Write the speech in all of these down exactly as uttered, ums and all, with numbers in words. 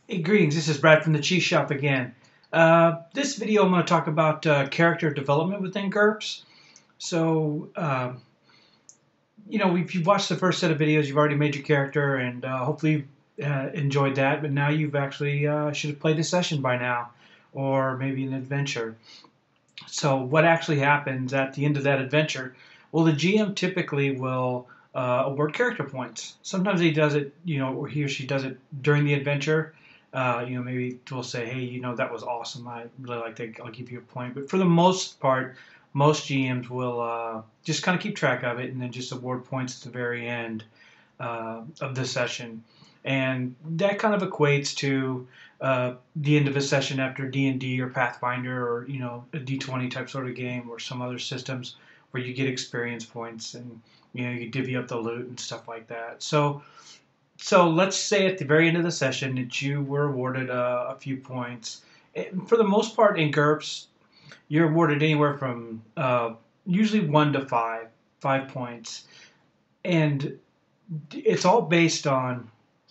Hey, greetings, this is Brad from the Cheese Shop again. Uh, this video I'm going to talk about uh, character development within GURPS. So, uh, you know, if you've watched the first set of videos, you've already made your character and uh, hopefully you've uh, enjoyed that, but now you've actually uh, should have played a session by now, or maybe an adventure. So what actually happens at the end of that adventure? Well, the G M typically will uh, award character points. Sometimes he does it, you know, or he or she does it during the adventure. Uh, you know, maybe we'll say, hey, you know, that was awesome. I really like that. I'll give you a point. But for the most part, most G Ms will uh, just kind of keep track of it and then just award points at the very end uh, of the session. And that kind of equates to uh, the end of a session after D and D or Pathfinder or you know a D twenty type sort of game or some other systems where you get experience points and you know you divvy up the loot and stuff like that. So so let's say at the very end of the session that you were awarded a, a few points. And for the most part in GURPS, you're awarded anywhere from uh, usually one to five, five points, and it's all based on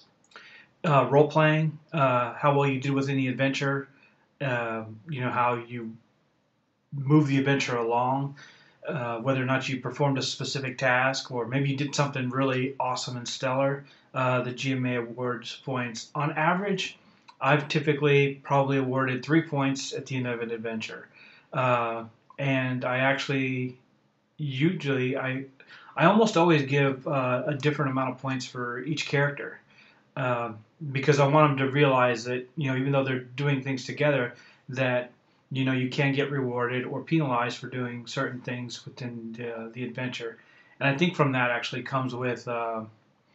uh, role playing, uh, how well you did within the adventure, uh, you know how you move the adventure along, uh, whether or not you performed a specific task, or maybe you did something really awesome and stellar. Uh, the G M A awards points. On average, I've typically probably awarded three points at the end of an adventure, uh, and I actually usually I I almost always give uh, a different amount of points for each character uh, because I want them to realize that you know even though they're doing things together, that you know you can get rewarded or penalized for doing certain things within the, the adventure. And I think from that actually comes with uh,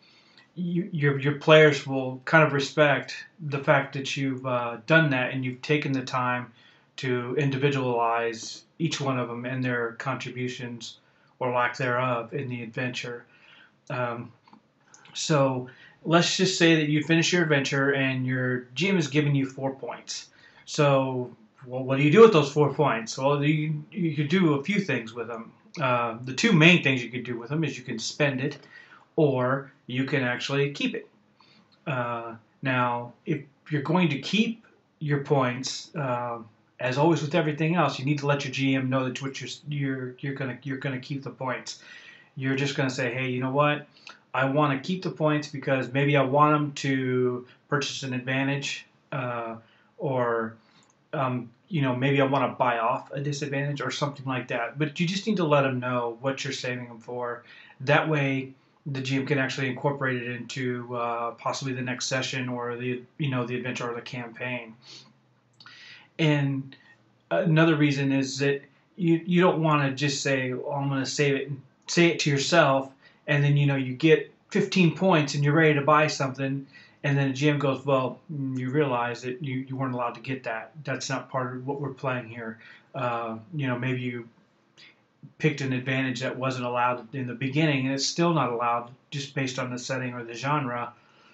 you, your your players will kind of respect the fact that you've uh, done that and you've taken the time to individualize each one of them and their contributions or lack thereof in the adventure. Um, so let's just say that you finish your adventure and your G M is giving you four points. So, well, what do you do with those four points? Well, you, you could do a few things with them. Uh, the two main things you could do with them is you can spend it or you can actually keep it. Uh, now, if you're going to keep your points, uh, as always with everything else, you need to let your G M know that what you're you're you're gonna you're gonna keep the points. You're just gonna say, hey, you know what? I want to keep the points because maybe I want them to purchase an advantage, uh, or um, you know maybe I want to buy off a disadvantage or something like that. But you just need to let them know what you're saving them for. That way, the G M can actually incorporate it into uh, possibly the next session or the you know the adventure or the campaign. And another reason is that you you don't want to just say, oh, I'm going to save it and say it to yourself, and then you know you get fifteen points and you're ready to buy something, and then the G M goes, well, you realize that you, you weren't allowed to get that. That's not part of what we're playing here. Uh, you know, maybe you picked an advantage that wasn't allowed in the beginning, and it's still not allowed just based on the setting or the genre.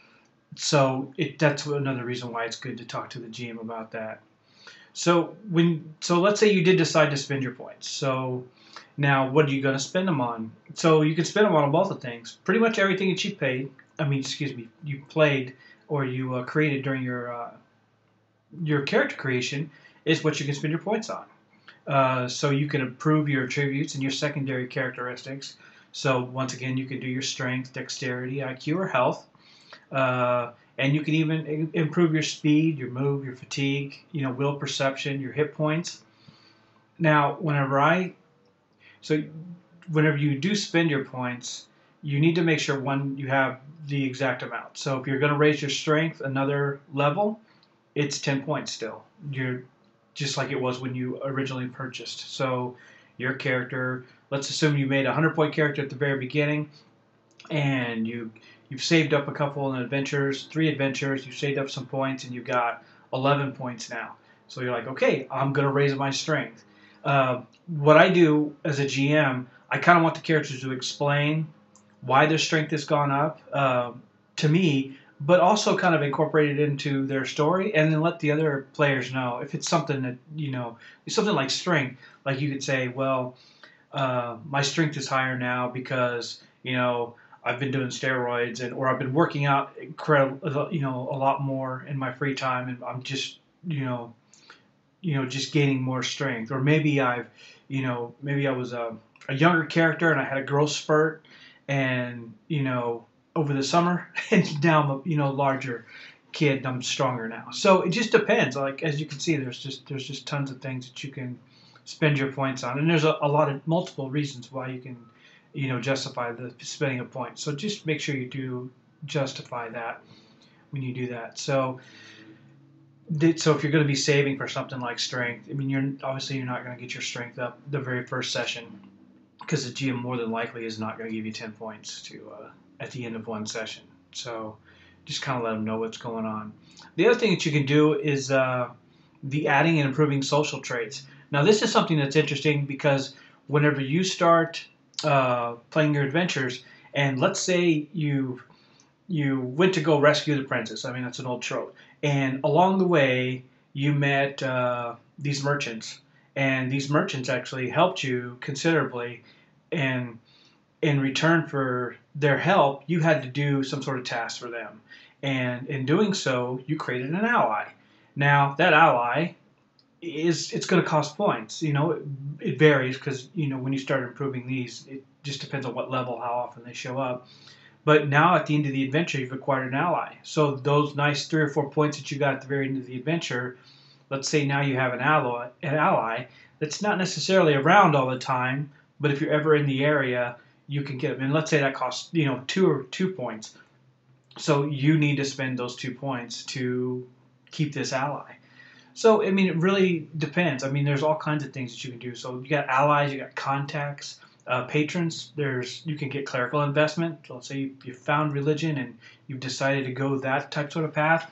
So it, that's another reason why it's good to talk to the G M about that. So when so let's say you did decide to spend your points. So now what are you going to spend them on? So you can spend them on both of things. Pretty much everything that you paid. I mean, excuse me, you played or you uh, created during your uh, your character creation is what you can spend your points on. Uh, so you can improve your attributes and your secondary characteristics. So once again, you can do your strength, dexterity, I Q, or health. Uh, and you can even improve your speed, your move, your fatigue, you know, will perception, your hit points. Now, whenever I, so whenever you do spend your points, you need to make sure one, you have the exact amount. So if you're going to raise your strength another level, it's ten points still. You're just like it was when you originally purchased. So your character, let's assume you made a one hundred point character at the very beginning, and you you've saved up a couple of adventures, three adventures, you've saved up some points, and you've got eleven points now. So you're like, okay, I'm going to raise my strength. Uh, what I do as a G M, I kind of want the characters to explain why their strength has gone up uh, to me, but also kind of incorporate it into their story, and then let the other players know if it's something that you know, something like strength. Like you could say, well, uh, my strength is higher now because you know I've been doing steroids and or I've been working out incredible, you know, a lot more in my free time, and I'm just, you know, you know, just gaining more strength. Or maybe I've, you know, maybe I was a, a younger character and I had a growth spurt, and you know, over the summer, and now I'm a, you know, larger kid and I'm stronger now. So it just depends. Like as you can see, there's just there's just tons of things that you can spend your points on, and there's a, a lot of multiple reasons why you can, you know, justify the spending of points. So just make sure you do justify that when you do that. So so if you're going to be saving for something like strength, I mean, you're obviously you're not going to get your strength up the very first session, because the G M more than likely is not going to give you ten points to uh, at the end of one session. So just kind of let them know what's going on. The other thing that you can do is uh, the adding and improving social traits. Now this is something that's interesting, because whenever you start uh, playing your adventures, and let's say you you went to go rescue the princess. I mean, that's an old trope. And along the way, you met uh, these merchants, and these merchants actually helped you considerably. And in return for their help, you had to do some sort of task for them. And in doing so, you created an ally. Now, that ally is it's going to cost points. You know, it, it varies, because you know when you start improving these, it just depends on what level, how often they show up. But now at the end of the adventure, you've acquired an ally. So those nice three or four points that you got at the very end of the adventure, let's say now you have an ally, an ally that's not necessarily around all the time, but if you're ever in the area, you can get them. And let's say that costs, you know, two or two points. So you need to spend those two points to keep this ally. So, I mean, it really depends. I mean, there's all kinds of things that you can do. So you got allies, you got contacts. Uh, patrons, there's you can get clerical investment. So let's say you, you found religion and you've decided to go that type sort of path,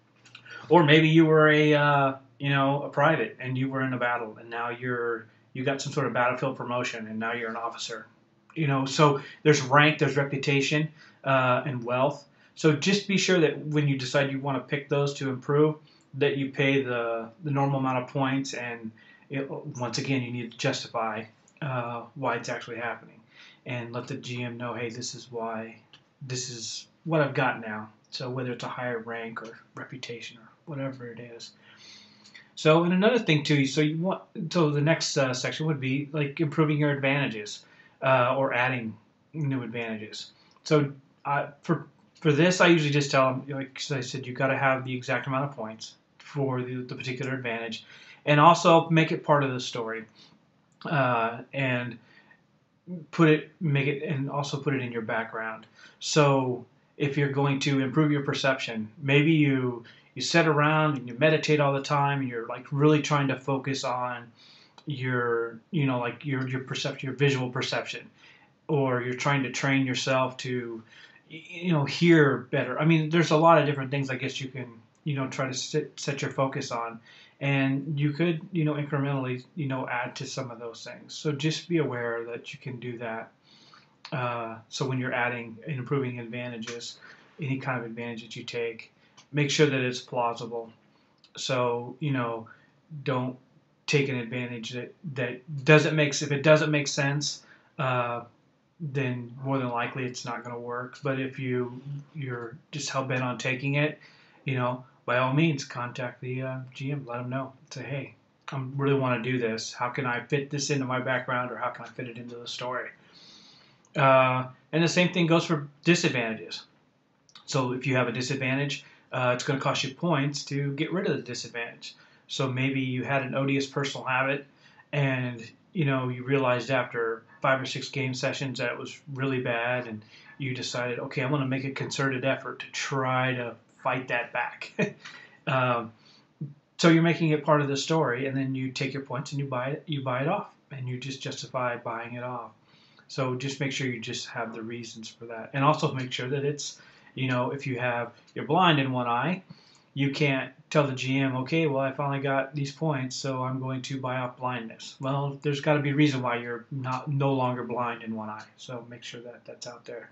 or maybe you were a uh, you know a private and you were in a battle, and now you're you got some sort of battlefield promotion and now you're an officer. You know, so there's rank, there's reputation, uh, and wealth. So just be sure that when you decide you want to pick those to improve, that you pay the the normal amount of points, and it, once again you need to justify Uh, why it's actually happening, and let the G M know, hey, this is why, this is what I've got now. So whether it's a higher rank or reputation or whatever it is. So, and another thing too, so you want, so the next uh, section would be like improving your advantages, uh, or adding new advantages. So uh, for for this, I usually just tell them, like I said, you got to have the exact amount of points for the, the particular advantage, and also make it part of the story. Uh, and put it, make it, and also put it in your background. So if you're going to improve your perception, maybe you you sit around and you meditate all the time, and you're like really trying to focus on your, you know, like your your perception, your visual perception, or you're trying to train yourself to, you know, hear better. I mean, there's a lot of different things I guess you can, you know, try to sit, set your focus on. And you could, you know, incrementally, you know, add to some of those things. So just be aware that you can do that. Uh, so when you're adding and improving advantages, any kind of advantage that you take, make sure that it's plausible. So, you know, don't take an advantage that, that doesn't make, if it doesn't make sense, uh, then more than likely it's not going to work. But if you, you're just hell bent on taking it, you know, by all means, contact the uh, G M. Let them know. Say, hey, I really want to do this. How can I fit this into my background, or how can I fit it into the story? Uh, and the same thing goes for disadvantages. So if you have a disadvantage, uh, it's going to cost you points to get rid of the disadvantage. So maybe you had an odious personal habit, and you know you realized after five or six game sessions that it was really bad, and you decided, okay, I'm going to make a concerted effort to try to fight that back. um, so you're making it part of the story, and then you take your points and you buy it. You buy it off, and you just justify buying it off. So just make sure you just have the reasons for that, and also make sure that it's, you know, if you have you're blind in one eye, you can't tell the G M, okay, well I finally got these points, so I'm going to buy off blindness. Well, there's got to be a reason why you're not no longer blind in one eye. So make sure that that's out there.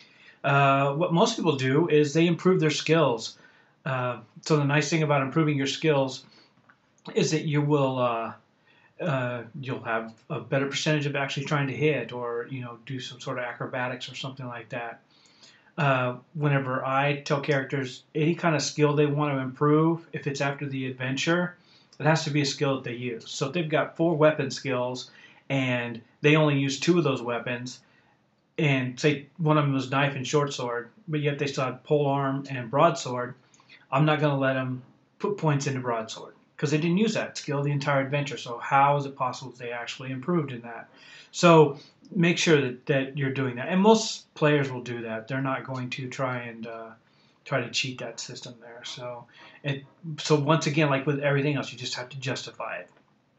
Uh, what most people do is they improve their skills. Uh, so the nice thing about improving your skills is that you will uh, uh, you'll have a better percentage of actually trying to hit, or you know, do some sort of acrobatics or something like that. Uh, whenever I tell characters any kind of skill they want to improve, if it's after the adventure, it has to be a skill that they use. So if they've got four weapon skills and they only use two of those weapons, and say one of them was knife and short sword, but yet they still had pole arm and broadsword, I'm not going to let them put points into broadsword because they didn't use that skill the entire adventure. So how is it possible that they actually improved in that? So make sure that, that you're doing that. And most players will do that. They're not going to try and uh, try to cheat that system there. So it, so once again, like with everything else, you just have to justify it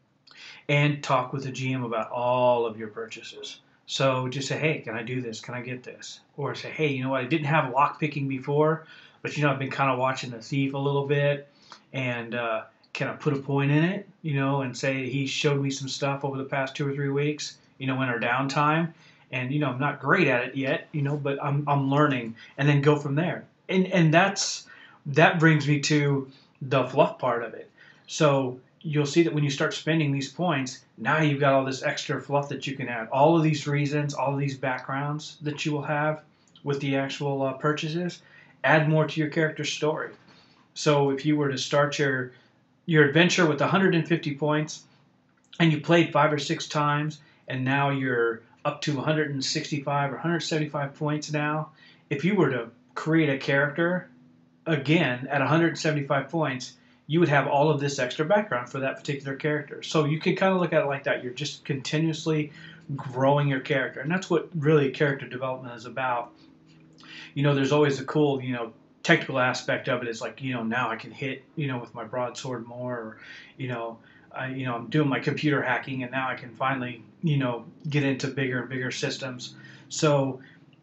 and talk with the G M about all of your purchases. So just say, hey, can I do this? Can I get this? Or say, hey, you know what? I didn't have lock picking before, but you know, I've been kind of watching The Thief a little bit, and uh, can I put a point in it? You know, and say he showed me some stuff over the past two or three weeks. You know, in our downtime, and you know, I'm not great at it yet. You know, but I'm I'm learning, and then go from there. And and that's that brings me to the fluff part of it. So you'll see that when you start spending these points, now you've got all this extra fluff that you can add. All of these reasons, all of these backgrounds that you will have with the actual uh, purchases, add more to your character's story. So if you were to start your your adventure with one hundred fifty points, and you played five or six times, and now you're up to one hundred sixty-five or one hundred seventy-five points now, if you were to create a character again at one hundred seventy-five points, you would have all of this extra background for that particular character. So you can kind of look at it like that. You're just continuously growing your character. And that's what really character development is about. You know, there's always a cool, you know, technical aspect of it is like, you know, now I can hit, you know, with my broadsword more, or, you know, I, you know, I'm doing my computer hacking and now I can finally, you know, get into bigger and bigger systems. So,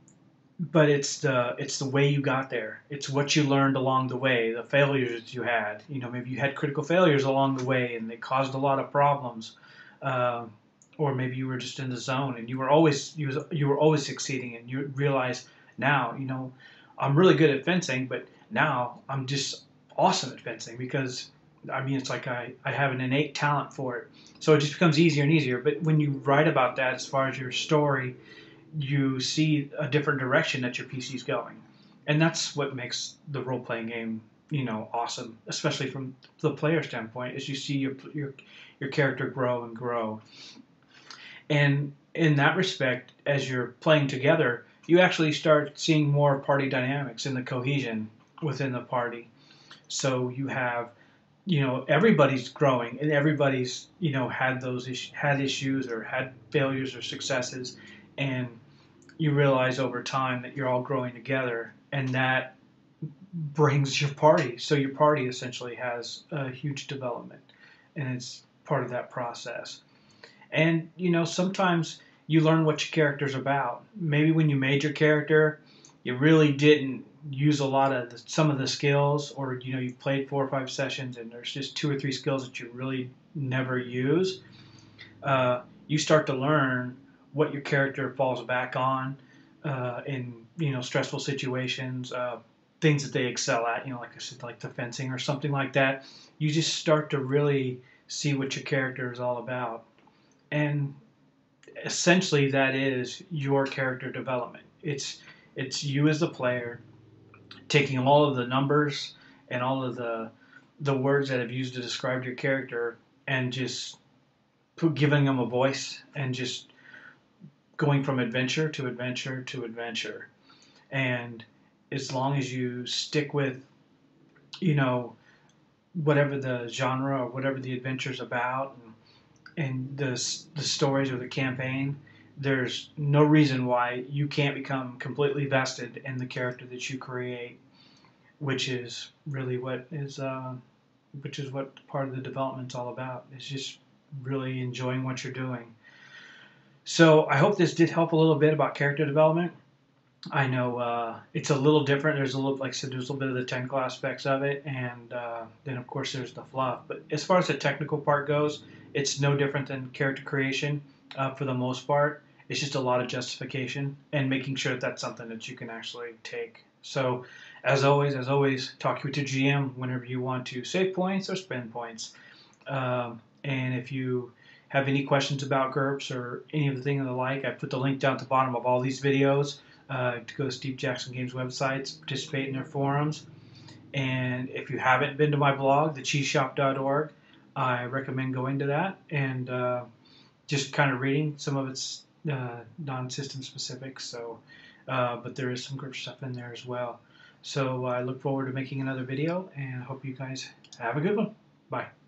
but it's the it's the way you got there. It's what you learned along the way, the failures that you had. You know, maybe you had critical failures along the way, and they caused a lot of problems. Uh, or maybe you were just in the zone, and you were always you was, you were always succeeding, and you realize now, you know, I'm really good at fencing, but now I'm just awesome at fencing because I mean, it's like I, I have an innate talent for it. So it just becomes easier and easier. But when you write about that, as far as your story, you see a different direction that your P C is going. And that's what makes the role-playing game, you know, awesome, especially from the player standpoint, is you see your your your character grow and grow. And in that respect, as you're playing together, you actually start seeing more party dynamics and the cohesion within the party. So you have, you know, everybody's growing and everybody's, you know, had those is- had issues or had failures or successes, and you realize over time that you're all growing together, and that brings your party. So your party essentially has a huge development, and it's part of that process. And you know, sometimes you learn what your character's about. Maybe when you made your character, you really didn't use a lot of the, some of the skills, or you know, you played four or five sessions and there's just two or three skills that you really never use. Uh, you start to learn what your character falls back on uh, in you know stressful situations, uh, things that they excel at. You know, like I said, like the fencing or something like that. You just start to really see what your character is all about, and essentially that is your character development. It's it's you as the player taking all of the numbers and all of the the words that have used to describe your character and just put, giving them a voice and just going from adventure to adventure to adventure. And as long as you stick with, you know, whatever the genre or whatever the adventure's about, and, and the, the stories or the campaign, there's no reason why you can't become completely vested in the character that you create, which is really what is, uh, which is what part of the development's all about. It's just really enjoying what you're doing. So I hope this did help a little bit about character development. I know uh, it's a little different. There's a little, like I said, there's a little bit of the technical aspects of it, and uh, then of course there's the fluff. But as far as the technical part goes, it's no different than character creation uh, for the most part. It's just a lot of justification and making sure that that's something that you can actually take. So as always, as always, talk with your G M whenever you want to save points or spend points. Um, and if you have any questions about GURPS or any of the thing and the like, I put the link down at the bottom of all these videos uh, to go to Steve Jackson Games websites, participate in their forums. And if you haven't been to my blog, the cheese shop dot org, I recommend going to that and uh, just kind of reading. Some of it's uh, non-system specific, so uh, but there is some GURPS stuff in there as well. So I look forward to making another video, and I hope you guys have a good one. Bye.